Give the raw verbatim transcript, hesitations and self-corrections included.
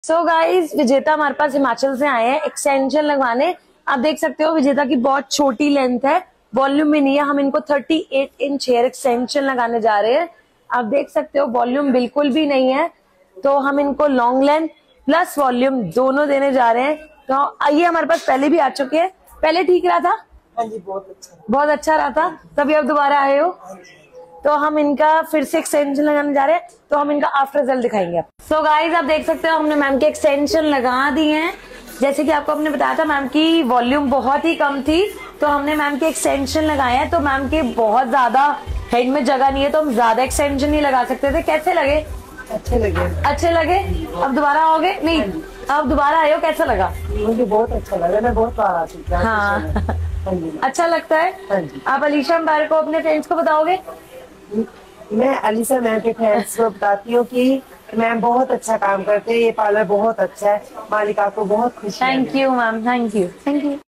सो so guys विजेता हमारे पास हिमाचल से आए हैं एक्सटेंशन लगवाने। आप देख सकते हो विजेता की बहुत छोटी लेंथ है, वॉल्यूम में नहीं है। हम इनको अड़तीस इंच हेयर एक्सटेंशन लगाने जा रहे हैं। आप देख सकते हो वॉल्यूम बिल्कुल भी नहीं है, तो हम इनको लॉन्ग लेंथ प्लस वॉल्यूम दोनों देने जा रहे हैं। तो आइए, हमारे पास पहले भी आ चुके हैं। पहले ठीक रहा था? हाँ जी, बहुत अच्छा बहुत अच्छा रहा था, तभी आप दोबारा आए हो। तो हम इनका फिर से एक्सटेंशन लगाने जा रहे हैं, तो हम इनका आफ्टर रिजल्ट दिखाएंगे आप। सो गाइज आप देख सकते हो हमने मैम के एक्सटेंशन लगा दिए हैं। जैसे कि आपको हमने बताया था मैम की वॉल्यूम बहुत ही कम थी, तो हमने मैम के एक्सटेंशन लगाए हैं। तो मैम के बहुत ज्यादा हेड में जगह नहीं है, तो हम ज्यादा एक्सटेंशन नहीं लगा सकते थे। कैसे लगे? अच्छे लगे। अच्छे लगे। अब दोबारा आओगे? नहीं, अब दोबारा आए हो, कैसा लगा? मुझे बहुत अच्छा लगा, मैं बहुत बार आ चुकी हूँ। हाँ, अच्छा लगता है। हाँ जी। आप अलीशा मैम को अपने फ्रेंड्स को बताओगे? मैं अलीशा मैम के फ्रेंड्स को बताती हूँ कि मैम बहुत अच्छा काम करते हैं, ये पार्लर बहुत अच्छा है, मालिका को बहुत खुशी है। Thank you ma'am, thank you, thank you.